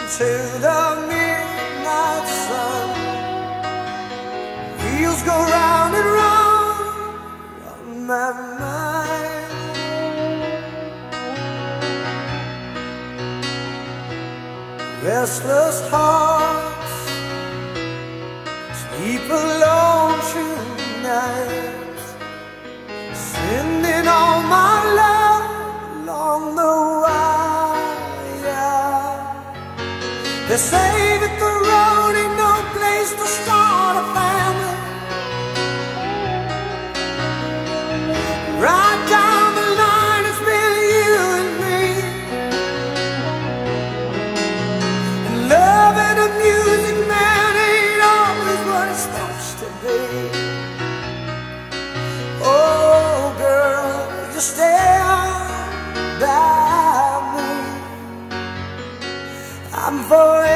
to the midnight sun. Wheels go round and round on my mind. Restless hearts sleep alone tonight, sending all my love along the wire. They say that the road ain't no place to start a family. Right down the line, it's been you and me, and loving the music, man, ain't always what it's supposed to be. Oh girl, you stand by me, I'm forever